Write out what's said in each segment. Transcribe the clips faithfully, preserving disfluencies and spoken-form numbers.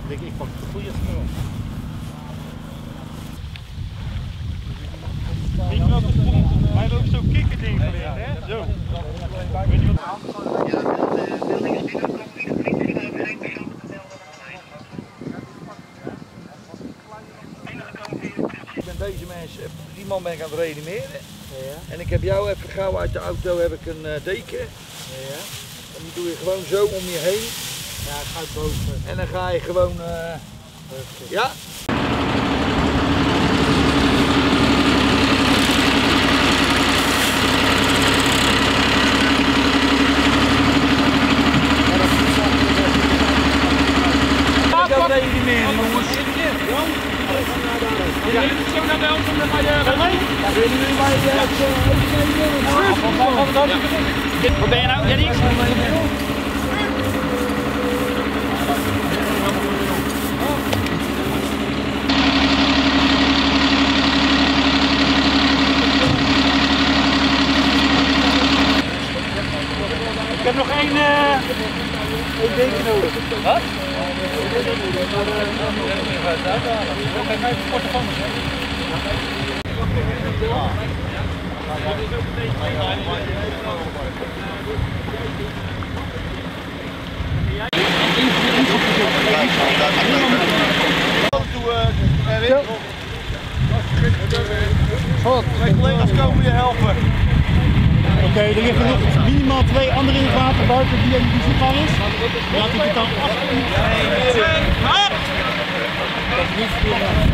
denk ik pak de goede spul. Weet je wat het komt? Hij heeft ook zo'n kikkerding geleerd, hè? Zo. Weet je wat? Ik ben deze mensen, die man ben ik aan het reanimeren. Ja. En ik heb jou even gauw uit de auto heb ik een uh, deken. Ja. En die doe je gewoon zo om je heen. Ja, het gaat boven. En dan ga je gewoon, uh, ja. Ik ga reanimeren, jongens. Ja, ik zou naar de auto met mij. Ja, willen jullie mij Wat ben je nou, Erik? Ik heb nog één, uh, één deken nodig. Wat? Kijk even de portofoon. Mijn collega's komen je helpen. Oké, okay, er liggen nog minimaal twee anderen in het water buiten die in de voetbal is. Laat ik het dan af. Dat is niet goed.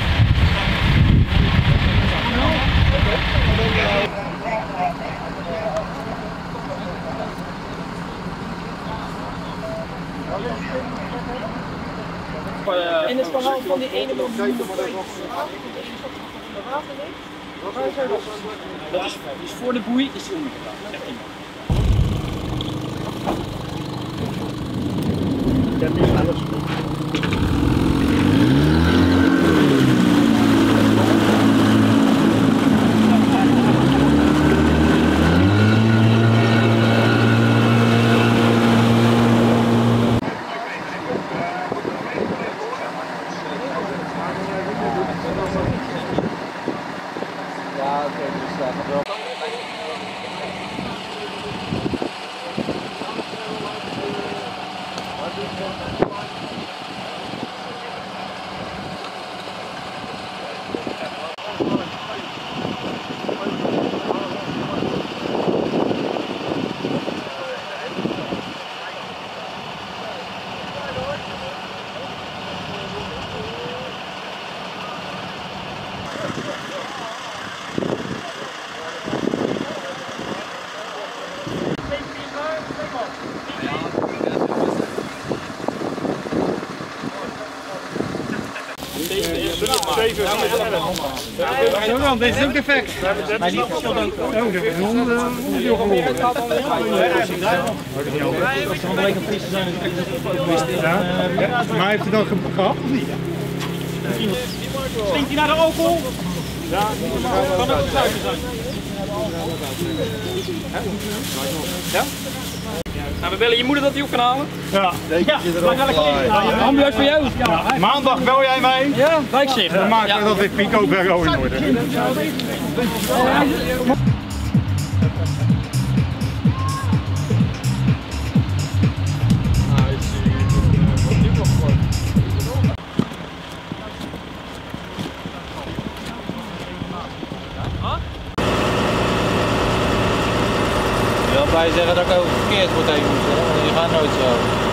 En het verhaal van die ene man. Dat is, is voor de boei is die ondergebracht. Echt niet. Dat is alles goed. Ja, oké, okay, dus daar gaat wel. Johan, deze is ook effect. Maar die is ook. Oh, dat is heel goed. Maar heeft hij dan gehad of niet? Stinkt hij naar de alcohol? Ja, kan ook sluiten zijn. Ja? Nou, we bellen je moeder dat hij op kan halen. Ja. Ja, ambulance voor jou. Ja. Maandag bel jij mij? Ja, wijkzicht. Dan maken we ja. dat weer Pico Bergo in orde. Ik wil bij zeggen dat ik ook verkeerd word heen moest, hè? Je gaat nooit zo.